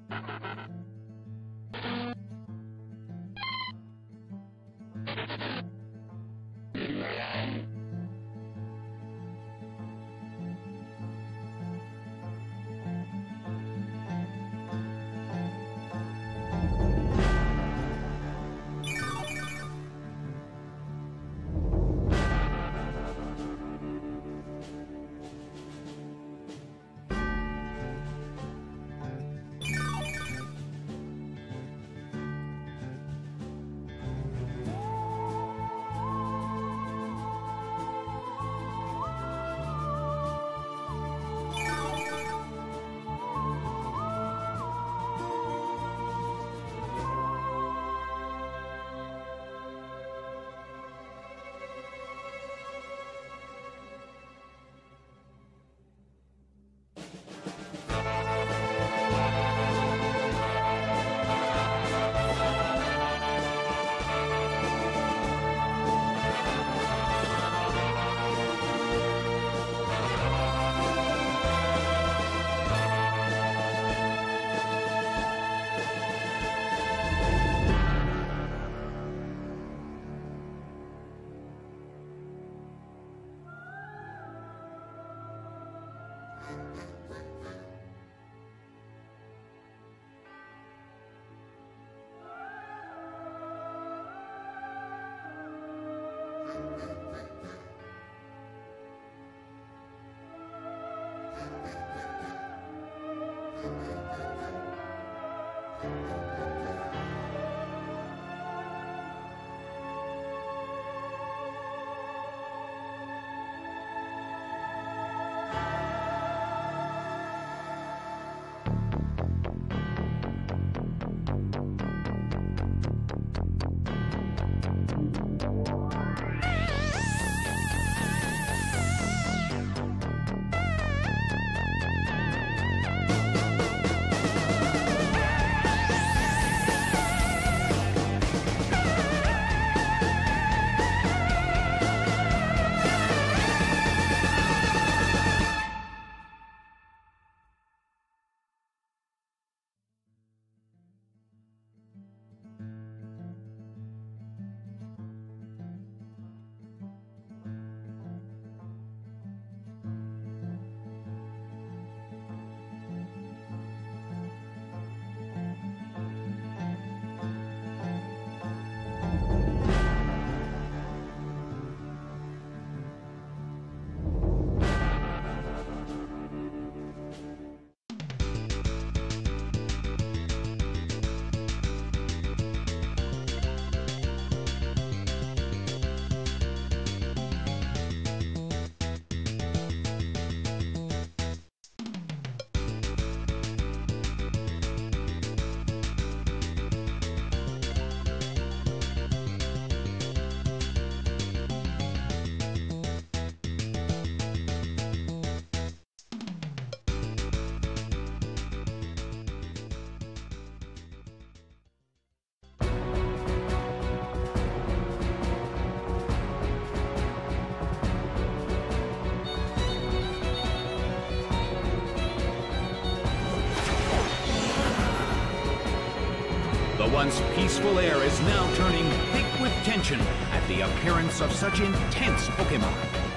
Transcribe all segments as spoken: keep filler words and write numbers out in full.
The once peaceful air is now turning thick with tension at the appearance of such intense Pokémon.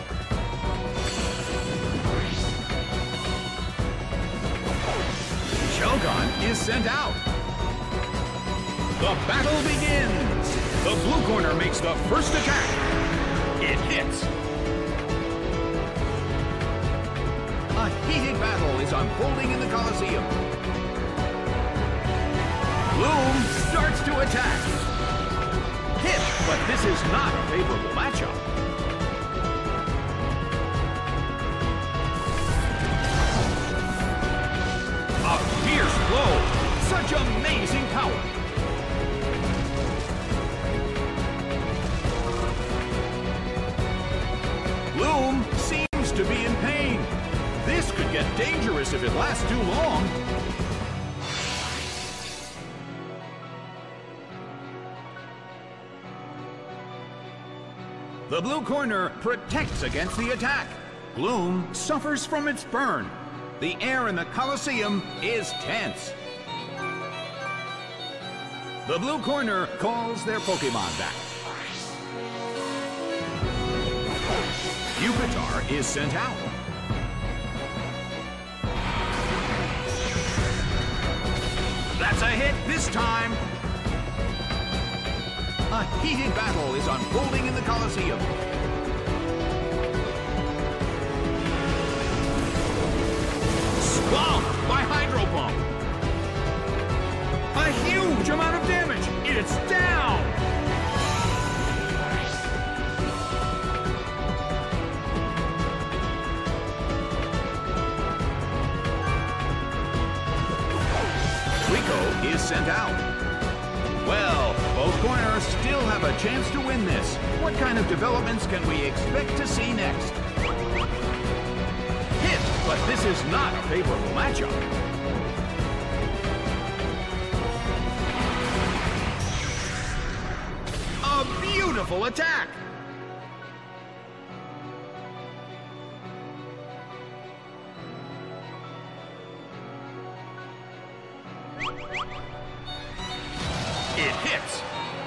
Shogun is sent out. The battle begins. The blue corner makes the first attack. It hits. A heated battle is unfolding in the Colosseum. Gloom starts to attack. Hit, but this is not a favorable matchup. A fierce blow. Such amazing power. Gloom seems to be in pain. This could get dangerous if it lasts too long. The blue corner protects against the attack. Gloom suffers from its burn. The air in the Colosseum is tense. The blue corner calls their Pokemon back. Pupitar is sent out. That's a hit this time. A heated battle is unfolding in the Colosseum. Swamped by Hydro Pump. A huge amount of damage. It's down. Rico is sent out. Well, both corners still have a chance to win this. What kind of developments can we expect to see next? Hit, but this is not a favorable matchup. A beautiful attack! It hits.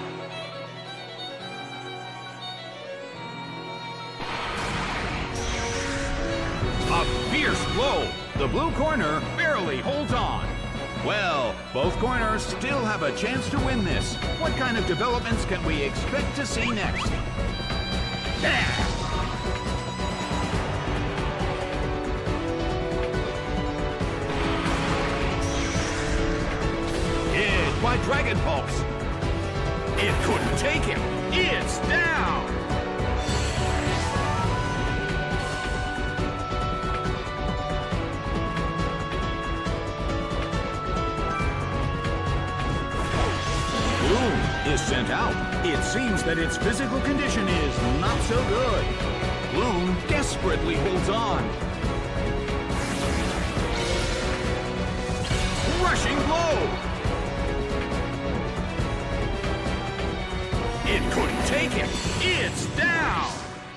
A fierce blow. The blue corner barely holds on. Well, both corners still have a chance to win this. What kind of developments can we expect to see next? Yeah! Hit by Dragon Pulse. It couldn't take him. It's down. Bloom is sent out. It seems that its physical condition is not so good. Bloom desperately holds on. Rushing blow. It couldn't take him. It's down.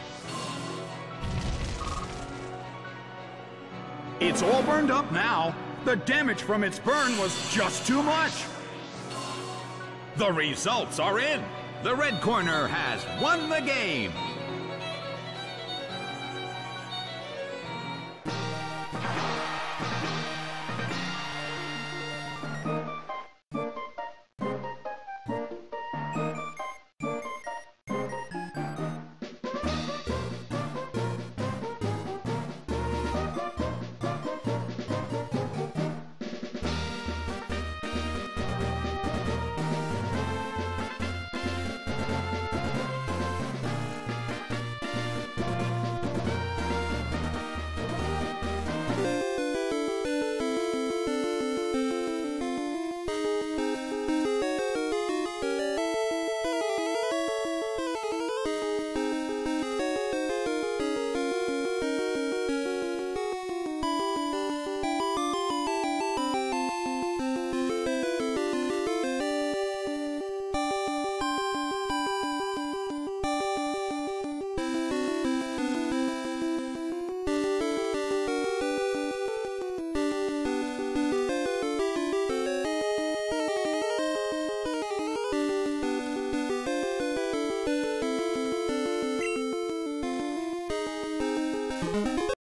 It's all burned up now. The damage from its burn was just too much. The results are in. The red corner has won the game.